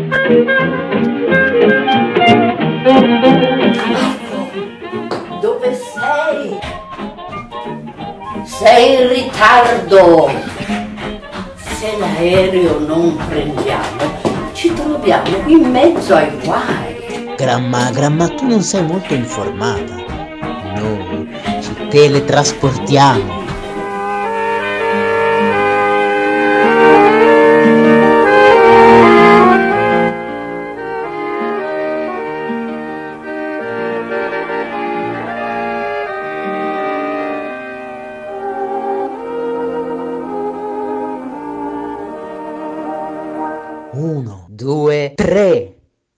Dove sei? Sei in ritardo. Se l'aereo non prendiamo, ci troviamo in mezzo ai guai. Gramma, tu non sei molto informata. Noi ci teletrasportiamo. Uno, due, tre.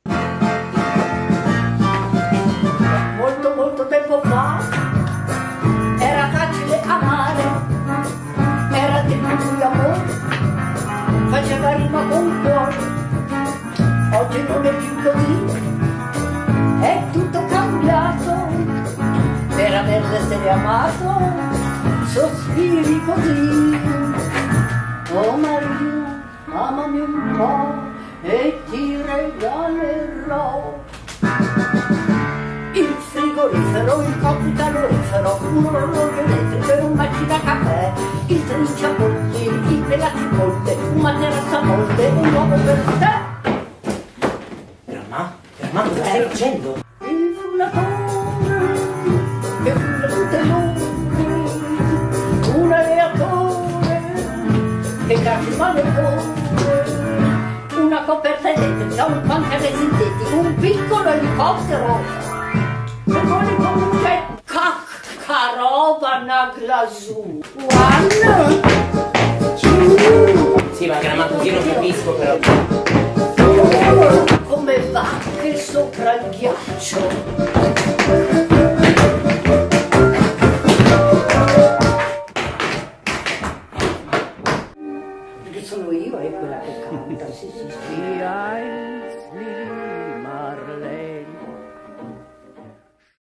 Molto tempo fa era facile amare, era tempo di amore, faceva rima con cuore. Oggi non è più così, è tutto cambiato. Per averle amato, sospiri così. Oh Maria, amami un po' e ti regalerò il frigorifero, il coppo calorifero, un orologio elettrico e un macinacaffè, il trinciapolte, i pelati molte, un materasso a molte, un uovo per te. Gramma, cosa stai facendo? Il frullatore che frulla tutte l'ore, un aleatore che caccia il maledore, una coperta elettrica, un pancale sintetico, un piccolo elicottero. Se vuoi comunque caccarovana glasù. One, two. Sì, ma Gramma così non capisco però. Come vacche sopra il ghiaccio. Perché sono io, è quella che canta, sì.